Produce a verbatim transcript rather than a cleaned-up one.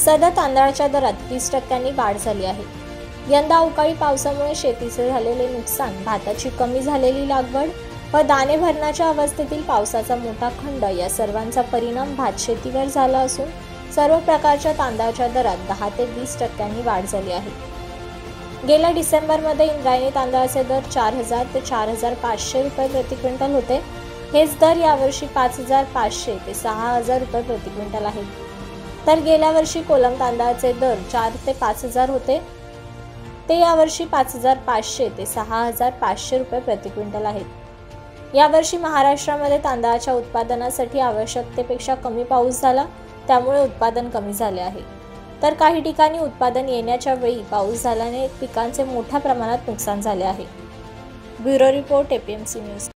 सध्या तांदळाच्या दरात वीस टक्क्यांनी वाढ झाली आहे। यंदा अवकाळी पावसामुळे शेतीचे झालेले नुकसान, भाताची कमी झालेली लागवड व दाणे भरण्याच्या अवस्थेतील पावसाचा मोठा खंड या सर्वांचा परिणाम भात शेतीवर झाला असून सर्व प्रकारच्या तांदळाच्या दरात दहा ते वीस टक्क्यांनी वाढ झाली आहे। गेल्या डिसेंबरमध्ये इंद्रायणी तांदळाचे दर चार हजार ते चार हजार पाचशे रुपये प्रति क्विंटल होते। हेच दर यावर्षी पाच हजार पाचशे ते सहा हजार रुपये प्रति क्विंटल आहेत। तर गेल्या वर्षी कोलम तांदळाचे दर चार ते पाच हजार होते, ते यावर्षी पाच हजार पाचशे ते सहा हजार पाचशे रुपये प्रति क्विंटल आहेत। यावर्षी महाराष्ट्रामध्ये तांदळाच्या उत्पादनासाठी आवश्यकतेपेक्षा कमी पाऊस झाला, त्यामुळे उत्पादन कमी झाले आहे। तर काही ठिकाणी उत्पादन येण्याच्या वेळी पाऊस झाल्याने पिकांचे मोठ्या प्रमाणात नुकसान झाले आहे। Bureau report, APMC news.